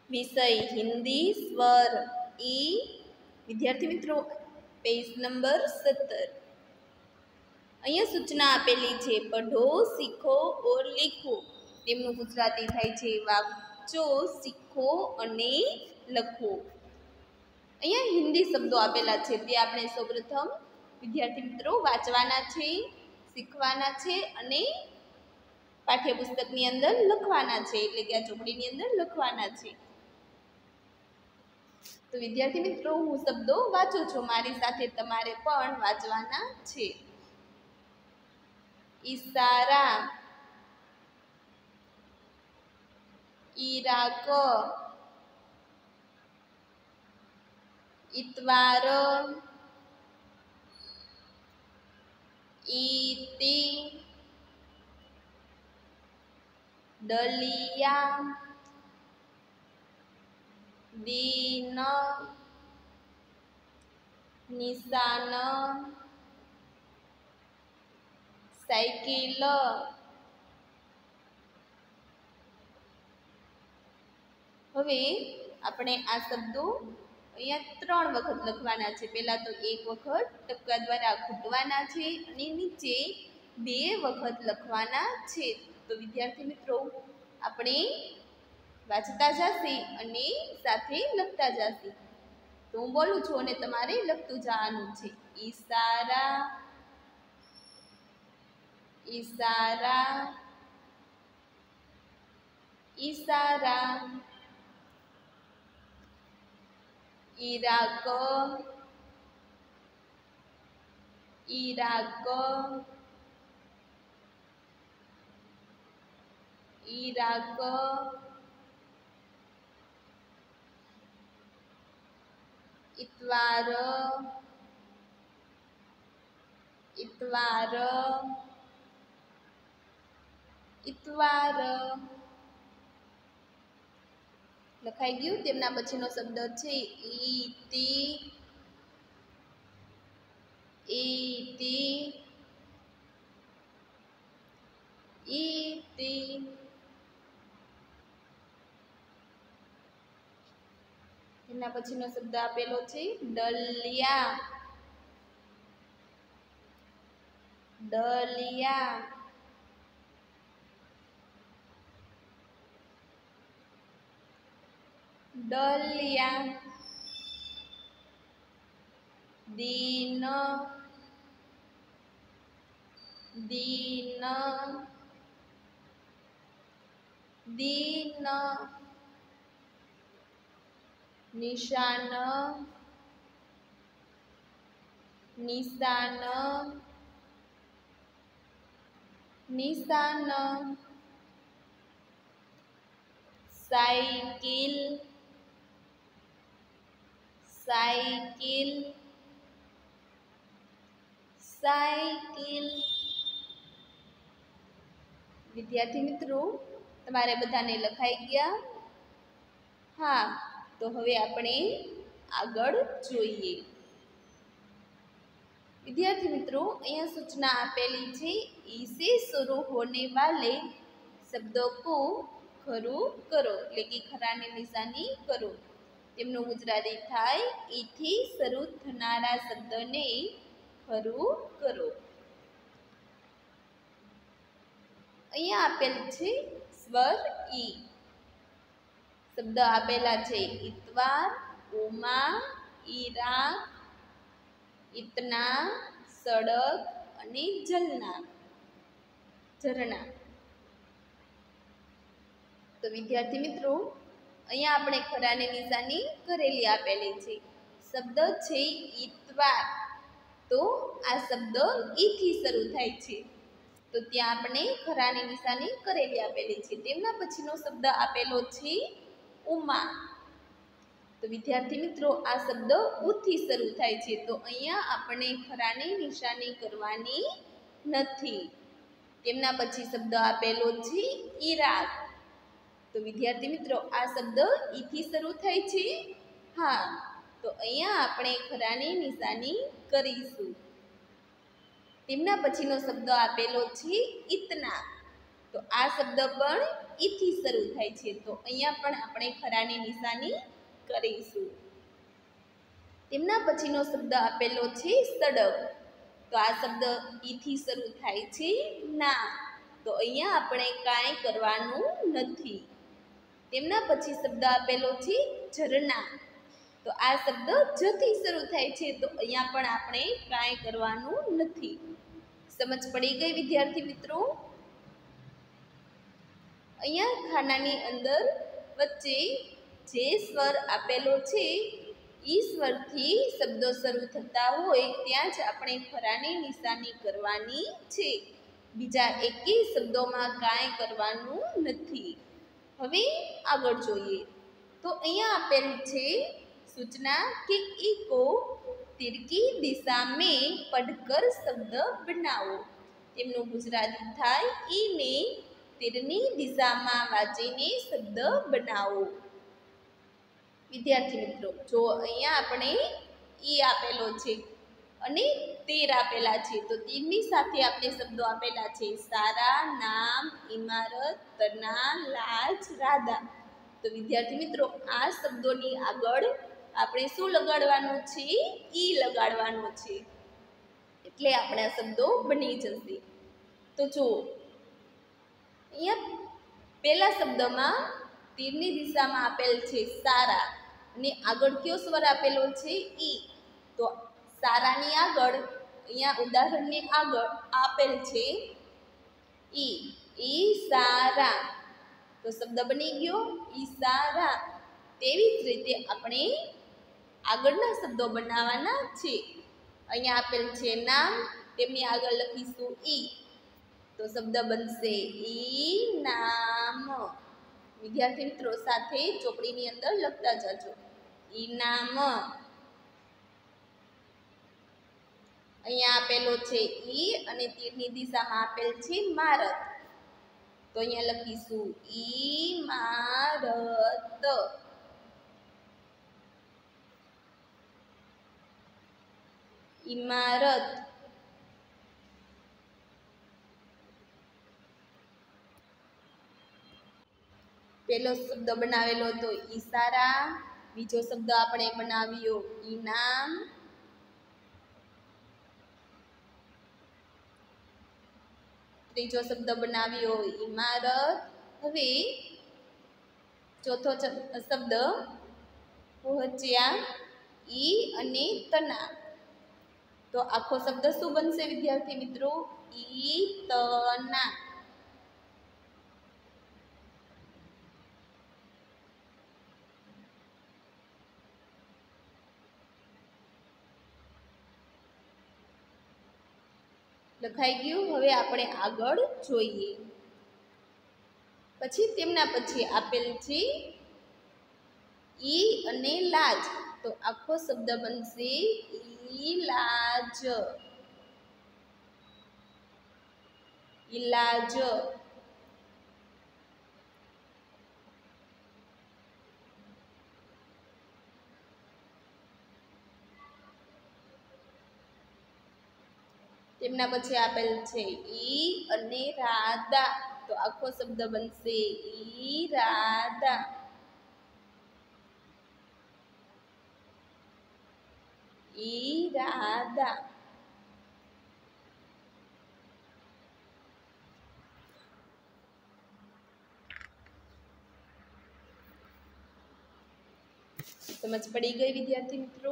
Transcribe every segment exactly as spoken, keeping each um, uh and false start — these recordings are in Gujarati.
विषय हिंदी स्वर ई। विद्यार्थी मित्रों पेज नंबर सत्तर। अहींया सूचना आपेली छे पढ़ो सीखो और लिखो। तेमनुं गुजराती थाय छे वांचो सीखो अने लखो। अहींया हिंदी शब्दों आपेला छे ते आपणे सौप्रथम विद्यार्थी मित्रों वांचवाना छे, शीखवाना छे अने पाठ्यपुस्तकनी अंदर लखवाना छे, एटले के आ ચોપડીની અંદર લખવાના છે। तो विद्यार्थी मित्रों हूँ शब्दों वाँचू छूं, मारी साथे तमारे पण वांचवाना छे। ईशारा, ईराक, इतवार, ईती, डलिया, दीन, निशान, साइकिल। हवे अपने आ शब्दों अहींया त्रण वखत लखवाना छे। पहेला तो एक वखत टपका द्वारा घूंटवाना छे अने नीचे बे वखत लखवाना छे। तो विद्यार्थी मित्रों अपने वांचता जाशी अने साथे लखता जाशी। तो हूँ बोलूं छुं अने तमारे लखतुं जवानुं छे। ईशारा, ईशारा, ईशारा, ईराक, ईराक, ईराक, इतवार, इतवार, इतवार। लखाई गयुं। तेमना पछीनो शब्द छे ईती, ईती, ईती। तेमना पछीनो शब्द आपेलो छे डलिया, डलिया, डलिया, दीन, दीन, दीन, निशान, निशान, निशान, साइकिल, साइकिल, साइकिल। विद्यार्थी मित्रों तमारे बधाने लखाई गया? हाँ, तो हवे आपणे आगळ जोईए। विद्यार्थी मित्रों अहींया सूचना आपेली छे ई से शुरू होने वाले शब्दों को खरू करो, એટલે કે ખરાની નિશાની કરો। તેમનું ગુજરાતી થાય ઈ થી શરૂ થનારા શબ્દને ખરું કરો। અહીંયા આપેલ છે સ્વર ઈ। શબ્દ આપેલા છે ઇતવાર, ઉમા, ઈરાક, इतना, सड़क अने जलना, झरना। तो विद्यार्थी मित्रों अहींया आपणे खरानी निशानी करेली आपेली छे। शब्द छे इतवार, तो आ शब्द ई थी शरू थाय छे, तो त्यां आपणे खरानी निशानी करेली आपेली छे। तेमना पछीनो शब्द आपेलो छे उमा। तो विद्यार्थी मित्रों आ शब्द उ थी शरू थाय छे, तो अहींया आपणे खरानी निशानी करवानी नथी। तेमना पछी शब्द आपेलो छे ईराक। तो विद्यार्थी मित्रों आ शब्द ई थी शरू थाय छे? हाँ, तो अहींया आपणे खरानी निशानी करीशुं। तेमना पछीनो शब्द आपेलो छे इतना। તો આ શબ્દ પણ ઈથી શરૂ થાય છે, તો અહીંયા પણ આપણે ખરાની નિશાની કરીશું. તેમના પછીનો શબ્દ આપેલો છે સડક, તો આ શબ્દ ઈથી શરૂ થાય છે ના, તો અહીંયા આપણે કાંઈ કરવાનું નથી. તેમના પછી શબ્દ આપેલો છે ઝરણા, તો આ શબ્દ જથી શરૂ થાય છે, તો અહીંયા પણ આપણે કાંઈ કરવાનું નથી. સમજ પડી ગઈ વિદ્યાર્થી મિત્રો? અહીંયા ખાનાની અંદર વચ્ચે જે સ્વર આપેલો છે એ સ્વરથી શબ્દો શરૂ થતા હોય ત્યાં જ આપણે ખરાની નિશાની કરવાની છે. બીજા એકેય શબ્દોમાં કાંઈ કરવાનું નથી. હવે આગળ જોઈએ તો અહીંયા આપેલ છે सूचना कि ई को तीर की दिशा में पढ़कर शब्द बनाओ. તેમનું ગુજરાતી થાય ઈને તીરની દિશામાં વાંચીને શબ્દ બનાવો. વિદ્યાર્થી મિત્રો જો અહીંયા આપણે ઈ આપેલો છે અને તીર આપેલા છે, તો તીરની સાથે આપણે શબ્દો આપેલા છે સારા, નામ, ઇમારત, તના, લાજ, રાધા. તો વિદ્યાર્થી મિત્રો આ શબ્દોની આગળ આપણે શું લગાડવાનું છે? ઈ લગાડવાનું છે, એટલે આપણા શબ્દો બની જશે. તો જો અહીંયા પહેલા શબ્દમાં તીરની દિશામાં આપેલ છે સારા અને આગળ કયો સ્વર આપેલો છે ઈ, તો સારાની આગળ અહીંયા ઉદાહરણની આગળ આપેલ છે ઈ, ઈ સારા, તો શબ્દ બની ગયો ઈ સારા. તેવી જ રીતે આપણે આગળના શબ્દો બનાવવાના છે. અહીંયા આપેલ છે નામ, તેમની આગળ લખીશું ઈ, તો શબ્દ બનશે ઈ નામ. વિદ્યાર્થી મિત્રો સાથે ચોપડીની અંદર લખતા જજો ઈ નામ. અહીંયા આપેલો છે ઈ અને તીરની દિશામાં આપેલ છે મારત, તો અહીંયા લખીશું ઈ મારત. ઇમારત. પહેલો શબ્દ બનાવેલો તો ઈશારા, બીજો શબ્દ આપણે બનાવ્યો ઇનામ, ત્રીજો શબ્દ બનાવ્યો ઇમારત. હવે ચોથો શબ્દ પહોંચ્યા ઈ અને તના, તો આખો શબ્દ શું બનશે વિદ્યાર્થી મિત્રો? ઈ તના. લખાઈ ગયું. હવે આપણે આગળ જોઈએ. પછી તેમના પછી આપેલ છે ઈ અને લાજ, તો આખો શબ્દ બનશે ઈલાજ. ઈલાજ. તેમના પછી આપેલ છે ઈ અને રાધા, તો આખો શબ્દ બનશે ઈ રાધા. ઈ રાધા. સમજ પડી ગઈ વિદ્યાર્થી મિત્રો?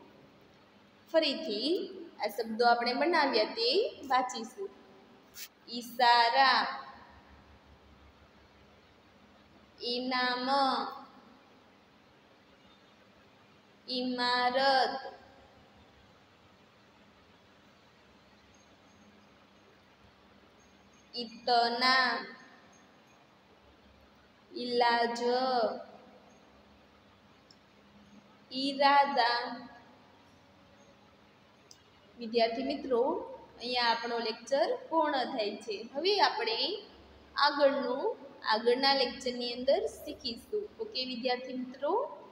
ફરીથી આ શબ્દો આપણે બનાવ્યા તે વાંચીશું. ઈશારા, ઇનામ, ઇમારત, ઇતના, ઇલાજ, ઈરાદા. વિદ્યાર્થી મિત્રો અહીંયા આપણો લેક્ચર પૂર્ણ થાય છે. હવે આપણે આગળનું આગળના લેક્ચરની અંદર શીખીશું. ઓકે વિદ્યાર્થી મિત્રો?